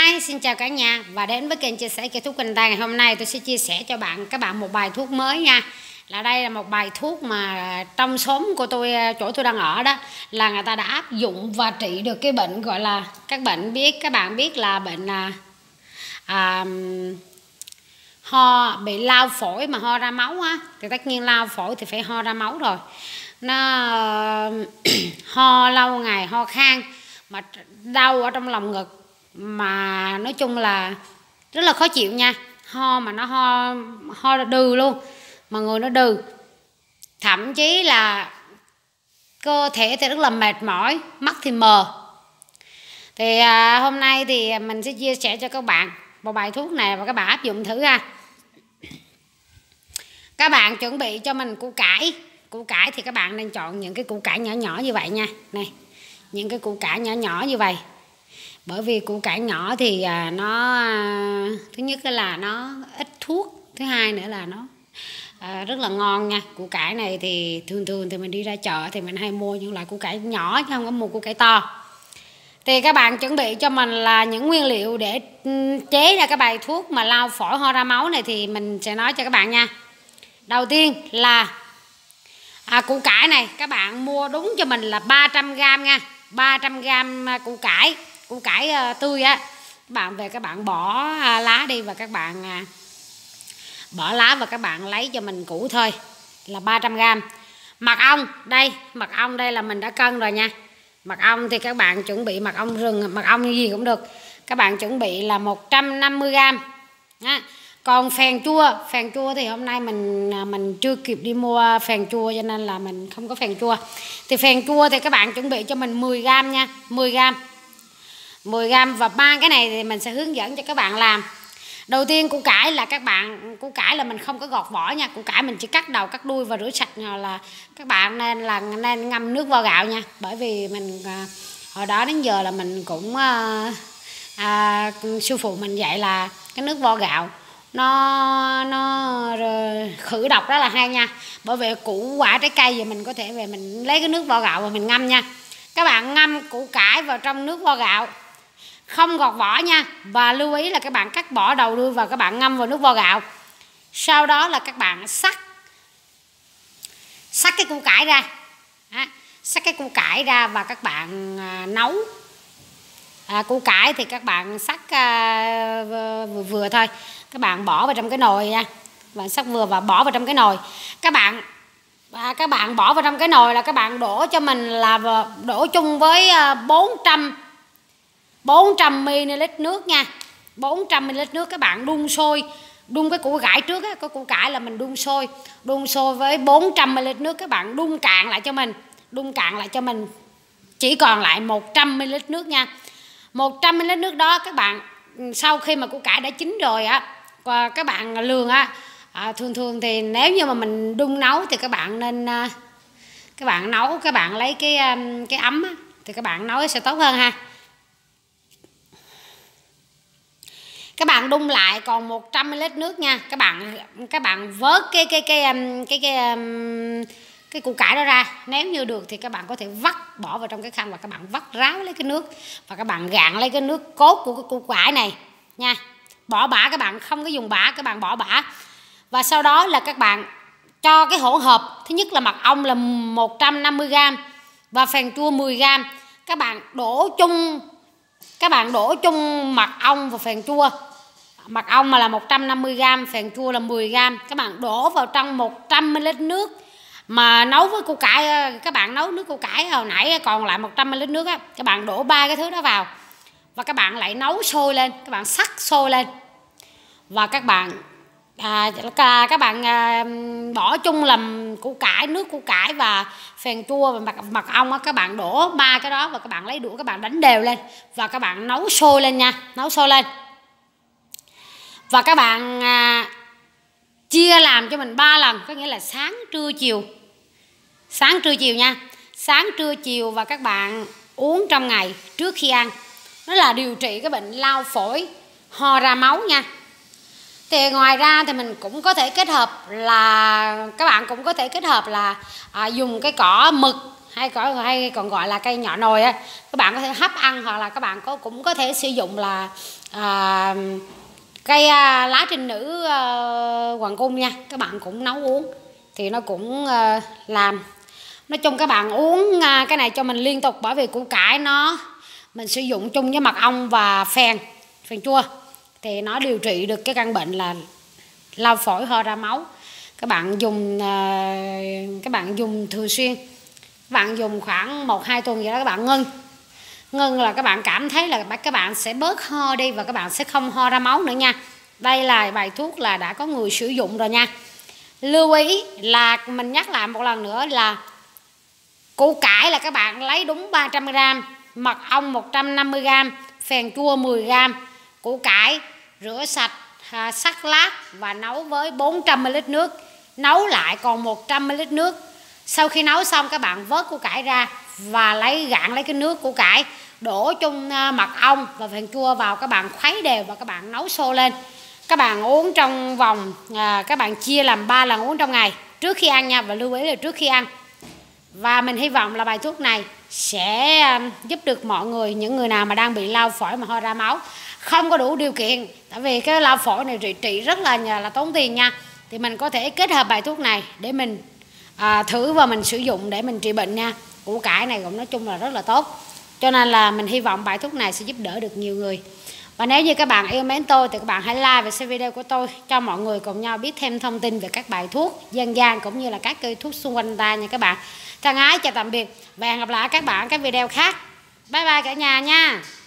Hi, xin chào cả nhà và đến với kênh chia sẻ cây thuốc Quỳnh Tài. Ngày hôm nay tôi sẽ chia sẻ cho các bạn một bài thuốc mới nha. Đây là một bài thuốc mà trong xóm của tôi, chỗ tôi đang ở đó, là người ta đã áp dụng và trị được cái bệnh gọi là các bạn biết là bệnh ho, bị lao phổi mà ho ra máu á. Thì tất nhiên lao phổi thì phải ho ra máu rồi. Nó ho lâu ngày, ho khan mà đau ở trong lòng ngực, mà nói chung là rất là khó chịu nha. Ho mà nó ho đừ luôn, mà người nó đừ, thậm chí là cơ thể thì rất là mệt mỏi, mắt thì mờ. Thì hôm nay thì mình sẽ chia sẻ cho các bạn một bài thuốc này và các bạn áp dụng thử ha. Các bạn chuẩn bị cho mình củ cải. Củ cải thì các bạn nên chọn những cái củ cải nhỏ nhỏ như vậy nha. Này, những cái củ cải nhỏ nhỏ như vậy. Bởi vì củ cải nhỏ thì nó thứ nhất là nó ít thuốc, thứ hai nữa là nó rất là ngon nha. Củ cải này thì thường thì mình đi ra chợ thì mình hay mua những loại củ cải nhỏ chứ không có mua củ cải to. Thì các bạn chuẩn bị cho mình là những nguyên liệu để chế ra cái bài thuốc mà lao phổi ho ra máu này thì mình sẽ nói cho các bạn nha. Đầu tiên là củ cải này các bạn mua đúng cho mình là 300g nha. 300g củ cải tươi á. Các bạn về các bạn bỏ lá đi và các bạn bỏ lá và các bạn lấy cho mình củ thôi là 300g. Mật ong đây là mình đã cân rồi nha. Mật ong thì các bạn chuẩn bị mật ong rừng, mật ong như gì cũng được. Các bạn chuẩn bị là 150g. Còn phèn chua thì hôm nay mình chưa kịp đi mua phèn chua cho nên là mình không có phèn chua. Thì phèn chua thì các bạn chuẩn bị cho mình 10g nha, 10g và ba cái này thì mình sẽ hướng dẫn cho các bạn làm. Đầu tiên củ cải là mình không có gọt vỏ nha. Củ cải mình chỉ cắt đầu cắt đuôi và rửa sạch, là các bạn nên ngâm nước vo gạo nha. Bởi vì mình hồi đó đến giờ là mình cũng sư phụ mình dạy là cái nước vo gạo nó khử độc rất là hay nha. Bởi vì củ quả trái cây giờ mình có thể về mình lấy cái nước vo gạo và mình ngâm nha. Các bạn ngâm củ cải vào trong nước vo gạo, không gọt vỏ nha. Và lưu ý là các bạn cắt bỏ đầu đuôi và các bạn ngâm vào nước vo gạo. Sau đó là các bạn xắt cái củ cải ra. Xắt cái củ cải ra và các bạn nấu. Củ cải thì các bạn xắt vừa thôi. Các bạn bỏ vào trong cái nồi nha. Bạn xắt vừa và bỏ vào trong cái nồi. Các bạn bỏ vào trong cái nồi là các bạn đổ cho mình là đổ chung với 400ml nước nha. 400ml nước các bạn đun sôi. Đun cái củ cải trước á, có củ cải là mình đun sôi với 400ml nước. Các bạn đun cạn lại cho mình chỉ còn lại 100ml nước nha. 100ml nước đó các bạn sau khi mà củ cải đã chín rồi á, và các bạn lường á, thường thì nếu như mà mình đun nấu thì các bạn nên các bạn lấy cái ấm á, thì các bạn nấu sẽ tốt hơn ha. Các bạn đun lại còn 100ml nước nha. Các bạn vớt cái củ cải đó ra. Nếu như được thì các bạn có thể bỏ vào trong cái khăn và các bạn vắt ráo lấy cái nước và các bạn gạn lấy cái nước cốt của cái củ cải này nha. Bỏ bã, các bạn không có dùng bã, các bạn bỏ bã. Và sau đó là các bạn cho cái hỗn hợp, thứ nhất là mật ong là 150g và phèn chua 10g. Các bạn đổ chung mật ong và phèn chua. Mật ong mà là 150g, phèn chua là 10g. Các bạn đổ vào trong 100ml nước. Mà nấu với củ cải, các bạn nấu nước củ cải hồi nãy còn lại 100ml nước á, các bạn đổ ba cái thứ đó vào và các bạn lại nấu sôi lên, các bạn sắc sôi lên và các bạn bỏ chung làm nước củ cải và phèn chua và mật ong á, các bạn đổ ba cái đó và các bạn lấy đũa các bạn đánh đều lên và các bạn nấu sôi lên nha, nấu sôi lên. Và các bạn chia làm cho mình 3 lần, có nghĩa là sáng trưa chiều nha. Sáng trưa chiều và các bạn uống trong ngày trước khi ăn. Nó là điều trị cái bệnh lao phổi ho ra máu nha. Thì ngoài ra thì mình cũng có thể kết hợp là dùng cái cỏ mực hay còn gọi là cây nhỏ nồi á, các bạn có thể hấp ăn, hoặc là các bạn cũng có thể sử dụng là cây lá trinh nữ hoàng cung nha, các bạn cũng nấu uống thì nó cũng làm. Nói chung các bạn uống cái này cho mình liên tục, bởi vì củ cải mình sử dụng chung với mật ong và phèn chua thì nó điều trị được cái căn bệnh là lao phổi, ho ra máu. Các bạn dùng thường xuyên, các bạn dùng khoảng 1-2 tuần vậy đó, các bạn ngưng là các bạn cảm thấy là các bạn sẽ bớt ho đi và các bạn sẽ không ho ra máu nữa nha. Đây là bài thuốc là đã có người sử dụng rồi nha. Lưu ý là mình nhắc lại một lần nữa là củ cải là các bạn lấy đúng 300g, mật ong 150g, phèn chua 10g. Củ cải rửa sạch, sắc lát và nấu với 400ml nước, nấu lại còn 100ml nước. Sau khi nấu xong các bạn vớt củ cải ra và gạn lấy cái nước củ cải, đổ chung mật ong và phèn chua vào, các bạn khuấy đều và các bạn nấu sôi lên. Các bạn uống trong vòng các bạn chia làm 3 lần uống trong ngày trước khi ăn nha, và lưu ý là trước khi ăn. Và mình hy vọng là bài thuốc này sẽ giúp được mọi người, những người nào mà đang bị lao phổi mà ho ra máu, không có đủ điều kiện, tại vì cái lao phổi này trị rất là tốn tiền nha, thì mình có thể kết hợp bài thuốc này để mình thử và mình sử dụng để mình trị bệnh nha. Củ cải này cũng nói chung là rất là tốt, cho nên là mình hy vọng bài thuốc này sẽ giúp đỡ được nhiều người. Và nếu như các bạn yêu mến tôi thì các bạn hãy like và share video của tôi cho mọi người cùng nhau biết thêm thông tin về các bài thuốc dân gian cũng như là các cây thuốc xung quanh ta nha các bạn. Thân ái chào tạm biệt và hẹn gặp lại các bạn các video khác. Bye bye cả nhà nha.